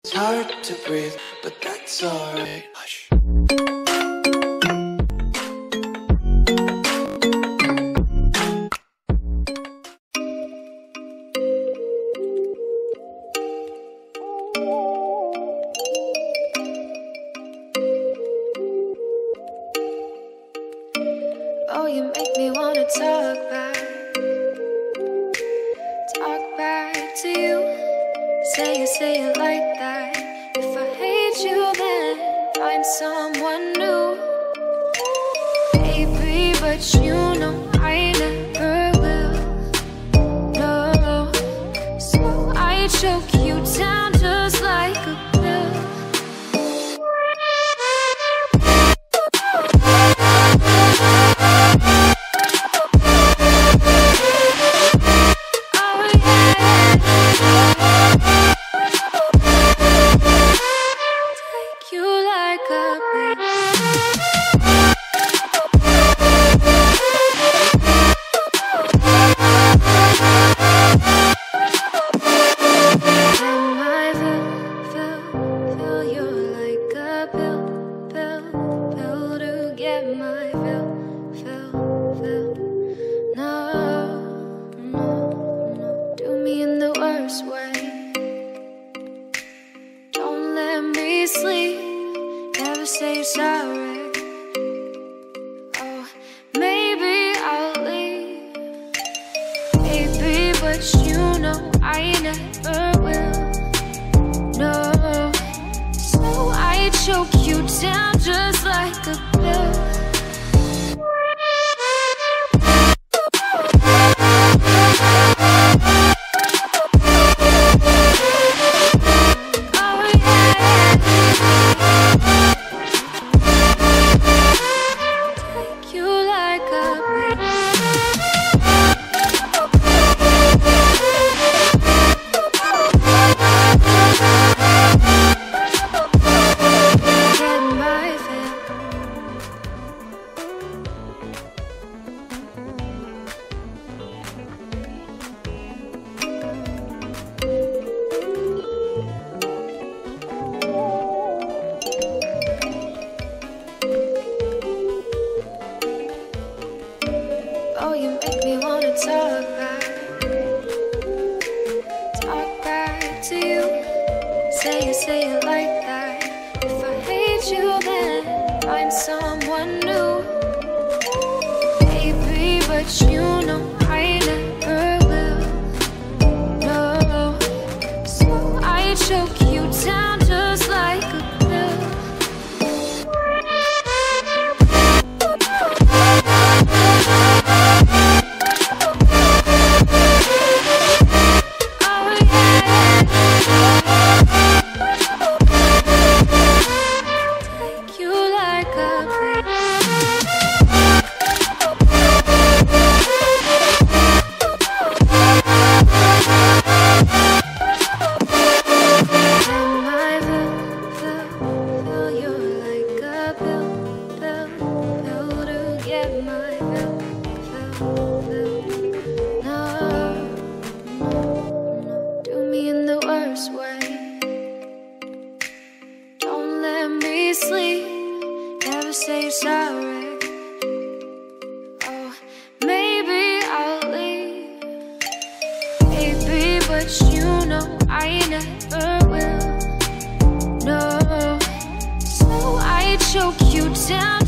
It's hard to breathe, but that's alright. Hush. Oh, you make me wanna talk back to you. Say it like that. If I hate you, then find someone new. Baby, but you know I never will. No, so I choke you down just like a pill. Sleep, never say you're sorry. Oh, maybe I'll leave, baby, but you know I never will. No, so I choke you down just like a pill. Oh, you make me wanna talk back to you. Say it like that. If I hate you, then find someone new. Baby, but you know I never will. No, so I choke you down just like a pill. Sleep, never say you're sorry. Oh, maybe I'll leave, baby, but you know I never will. No, so I choke you down